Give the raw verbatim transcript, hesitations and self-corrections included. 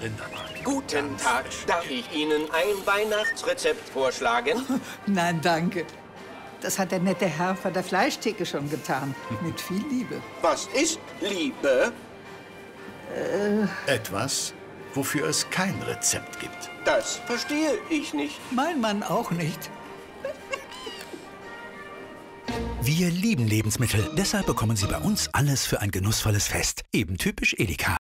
Rindermark. Guten Tag. Darf ich Ihnen ein Weihnachtsrezept vorschlagen? Nein, danke. Das hat der nette Herr von der Fleischtheke schon getan. Mit viel Liebe. Was ist Liebe? Äh, Etwas, wofür es kein Rezept gibt. Das verstehe ich nicht. mein Mann auch nicht. Wir lieben Lebensmittel, deshalb bekommen Sie bei uns alles für ein genussvolles Fest. Eben typisch Edeka.